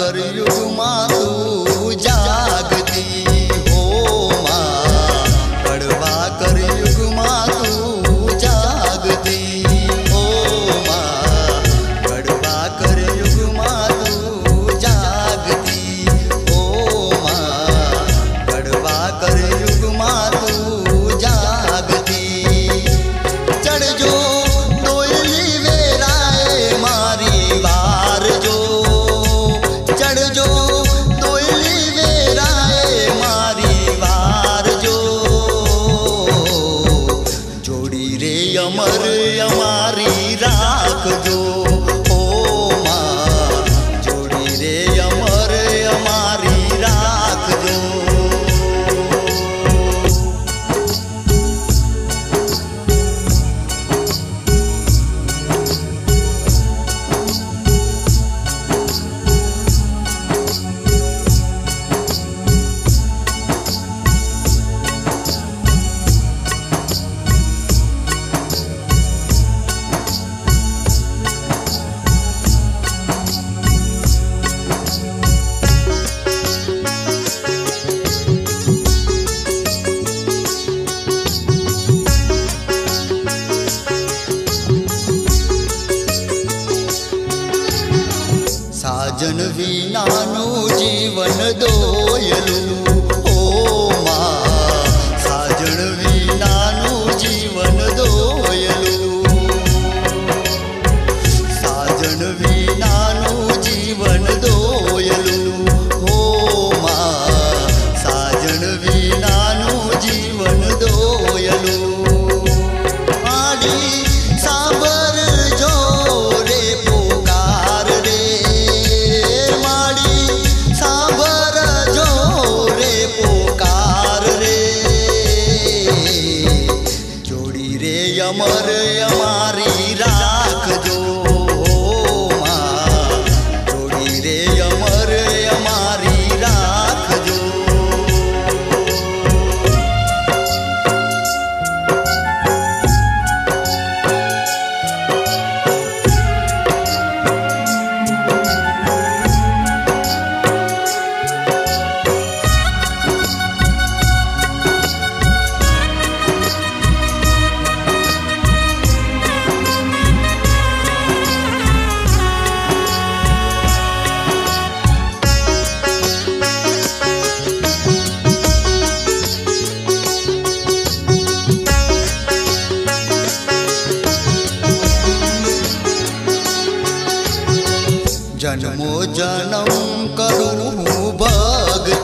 कलयुग माँ तू जागती हो माँ, कड़वा कलयुग माँ तू जागती हो माँ, कड़वा कलयुग माँ तू जागती हो माँ, कड़वा कलयुग माँ तू जागती। चढ़ जो दोयली वेराए मारी वार जो, चढ़ जो दोयली वेराए मारी वार जो, जोड़ी रे अमर अमारी राख जो ओ माँ, जोड़ी रे अमर अमारी राख जो। साजन विनानु जीवन दोयलू ओ माँ, साजन विनानु जीवन दोयलू, साजन विनानु जीवन दोयलू हो माँ, साजन विनानु जीवन दोयलू। आड़ी साबर जो रे पुकार रे, माड़ी साबर जो रे पुकार रे, जोड़ी रे अमर अमारी राख जो माँ, जोड़ी रे अमर अमारी राख जो। जन्मो जन्म करूँ भक्ति